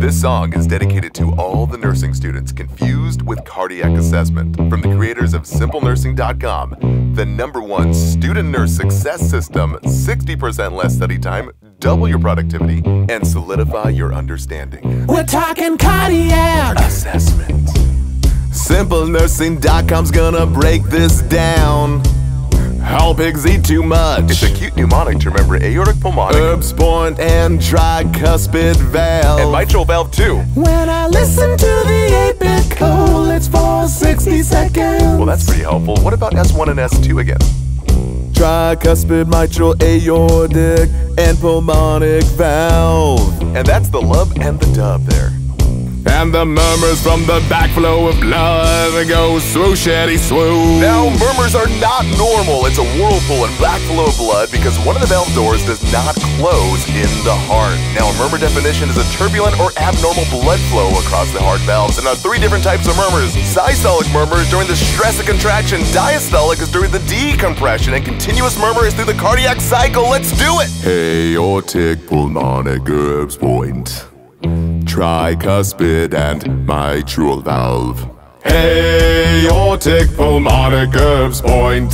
This song is dedicated to all the nursing students confused with cardiac assessment, from the creators of SimpleNursing.com, the #1 student nurse success system, 60% less study time, double your productivity, and solidify your understanding. We're talking cardiac assessment. SimpleNursing.com's gonna break this down. How pigs eat too much. It's a cute mnemonic to remember aortic, pulmonic, Erb's point, and tricuspid valve. And mitral valve too. When I listen to the 8-bit code, it's for 60 seconds. Well, that's pretty helpful. What about S1 and S2 again? Tricuspid, mitral, aortic, and pulmonic valve. And that's the lub and the dub there. And the murmurs from the backflow of blood go swooshity swoo. Now, murmurs are not normal. It's a whirlpool and backflow of blood because one of the valve doors does not close in the heart. Now, a murmur definition is a turbulent or abnormal blood flow across the heart valves. And there are 3 different types of murmurs. Systolic murmur is during the stress of contraction. Diastolic is during the decompression. And continuous murmur is through the cardiac cycle. Let's do it! Aortic, pulmonic, Erb's point, tricuspid and mitral valve. Aortic, pulmonic, Erb's point,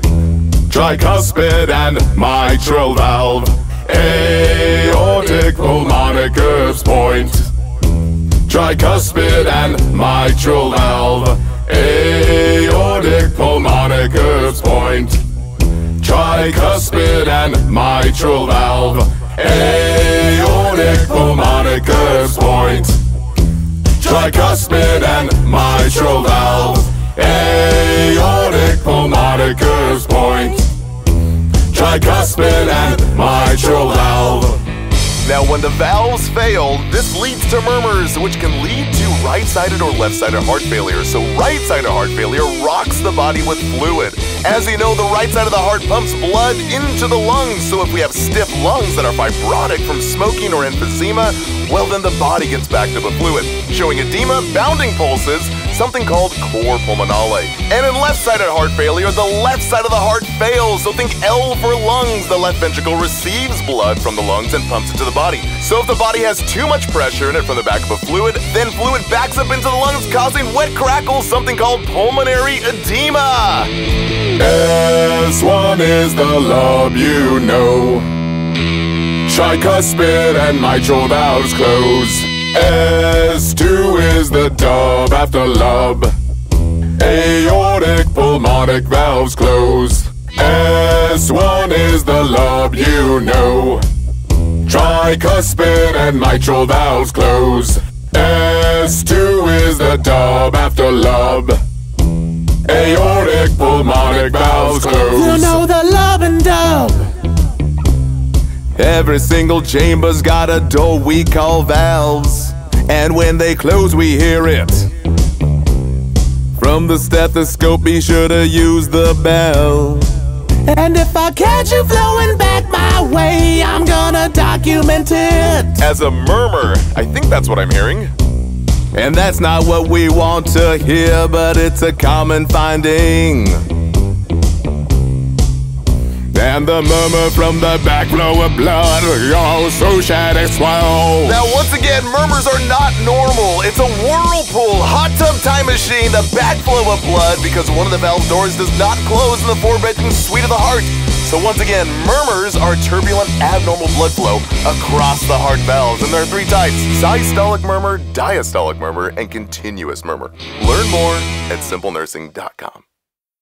tricuspid and mitral valve. Aortic, pulmonic, Erb's point, tricuspid and mitral valve. Aortic, pulmonic, Erb's point, tricuspid and mitral valve. Aortic, pulmonic, Erb's point, tricuspid and mitral valve. Aortic, pulmonic, Erb's point, tricuspid and mitral valve. Now, when the valves fail, this leads to murmurs, which can lead to right-sided or left-sided heart failure. So right-sided heart failure rocks the body with fluid. As you know, the right side of the heart pumps blood into the lungs. So if we have stiff lungs that are fibrotic from smoking or emphysema, well, then the body gets backed up with fluid, showing edema, bounding pulses, something called cor pulmonale. And in left-sided heart failure, the left side of the heart fails. So think L for lungs. The left ventricle receives blood from the lungs and pumps it to the body. So if the body has too much pressure in it from the backup of fluid, then fluid backs up into the lungs, causing wet crackles, something called pulmonary edema. S1 is the lub, you know. Tricuspid and mitral valves close. S2 is the dub after lub. Aortic, pulmonic valves close. S1 is the lub, you know. Tricuspid and mitral valves close. S2 is the dub after lub. Aortic, pulmonic valves close. You know the lub and dub. Every single chamber's got a door we call valves, and when they close we hear it. From the stethoscope, be sure to use the bell. And if I catch you flowing back my way, I'm gonna document it. As a murmur, I think that's what I'm hearing. And that's not what we want to hear, but it's a common finding. And the murmur from the backflow of blood goes swooshity swell. Now, once again, murmurs are not normal. It's a whirlpool, hot tub time machine, the backflow of blood, because one of the valve doors does not close in the 4-bedroom suite of the heart. So once again, murmurs are turbulent, abnormal blood flow across the heart valves. And there are 3 types: systolic murmur, diastolic murmur, and continuous murmur. Learn more at SimpleNursing.com.